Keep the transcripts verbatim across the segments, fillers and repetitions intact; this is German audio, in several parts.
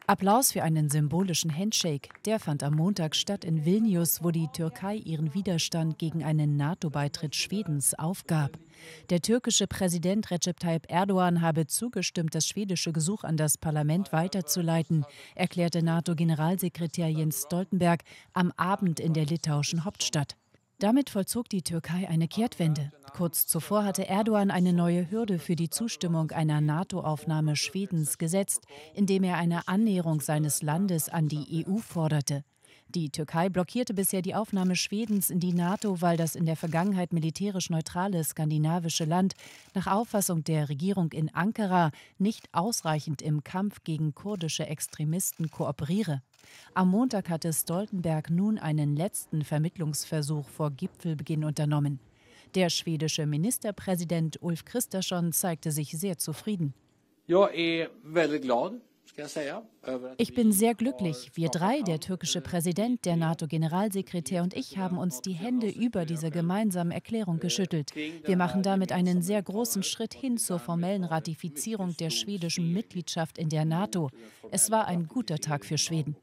Applaus für einen symbolischen Handshake. Der fand am Montag statt in Vilnius, wo die Türkei ihren Widerstand gegen einen NATO-Beitritt Schwedens aufgab. Der türkische Präsident Recep Tayyip Erdogan habe zugestimmt, das schwedische Gesuch an das Parlament weiterzuleiten, erklärte NATO-Generalsekretär Jens Stoltenberg am Abend in der litauischen Hauptstadt. Damit vollzog die Türkei eine Kehrtwende. Kurz zuvor hatte Erdogan eine neue Hürde für die Zustimmung einer NATO-Aufnahme Schwedens gesetzt, indem er eine Annäherung seines Landes an die E U forderte. Die Türkei blockierte bisher die Aufnahme Schwedens in die NATO, weil das in der Vergangenheit militärisch neutrale skandinavische Land nach Auffassung der Regierung in Ankara nicht ausreichend im Kampf gegen kurdische Extremisten kooperiere. Am Montag hatte Stoltenberg nun einen letzten Vermittlungsversuch vor Gipfelbeginn unternommen. Der schwedische Ministerpräsident Ulf Kristersson zeigte sich sehr zufrieden. Ich bin sehr glücklich. Wir drei, der türkische Präsident, der NATO-Generalsekretär und ich, haben uns die Hände über diese gemeinsame Erklärung geschüttelt. Wir machen damit einen sehr großen Schritt hin zur formellen Ratifizierung der schwedischen Mitgliedschaft in der NATO. Es war ein guter Tag für Schweden.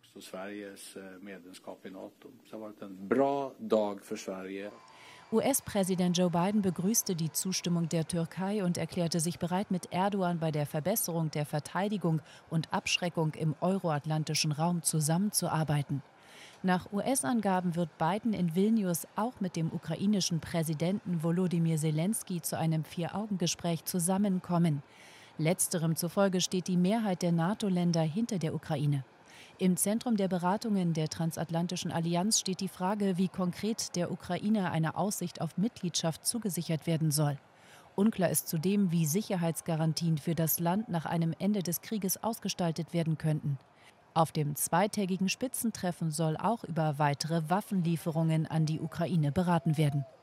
U S-Präsident Joe Biden begrüßte die Zustimmung der Türkei und erklärte sich bereit, mit Erdogan bei der Verbesserung der Verteidigung und Abschreckung im euroatlantischen Raum zusammenzuarbeiten. Nach U S-Angaben wird Biden in Vilnius auch mit dem ukrainischen Präsidenten Volodymyr Zelensky zu einem Vier-Augen-Gespräch zusammenkommen. Letzterem zufolge steht die Mehrheit der NATO-Länder hinter der Ukraine. Im Zentrum der Beratungen der Transatlantischen Allianz steht die Frage, wie konkret der Ukraine eine Aussicht auf Mitgliedschaft zugesichert werden soll. Unklar ist zudem, wie Sicherheitsgarantien für das Land nach einem Ende des Krieges ausgestaltet werden könnten. Auf dem zweitägigen Spitzentreffen soll auch über weitere Waffenlieferungen an die Ukraine beraten werden.